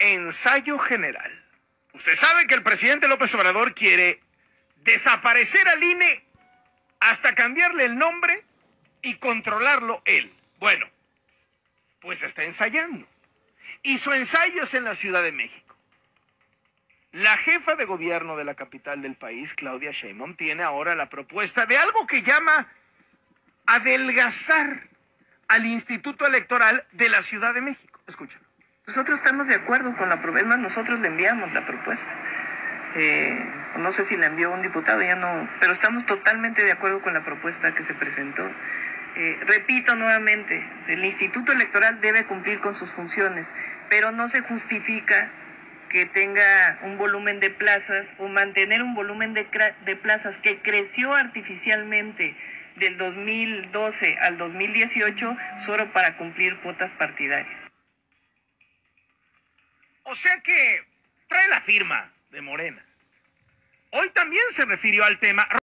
ensayo general. Usted sabe que el presidente López Obrador quiere desaparecer al INE hasta cambiarle el nombre y controlarlo él. Bueno, pues está ensayando. Y su ensayo es en la Ciudad de México. La jefa de gobierno de la capital del país, Claudia Sheinbaum, tiene ahora la propuesta de algo que llama adelgazar al Instituto Electoral de la Ciudad de México. Escúchalo. Nosotros estamos de acuerdo con la propuesta, más nosotros le enviamos la propuesta. No sé si la envió un diputado, ya no, pero estamos totalmente de acuerdo con la propuesta que se presentó. Repito nuevamente, el Instituto Electoral debe cumplir con sus funciones, pero no se justifica que tenga un volumen de plazas o mantener un volumen de plazas que creció artificialmente del 2012 al 2018 solo para cumplir cuotas partidarias. O sea que trae la firma de Morena. Hoy también se refirió al tema.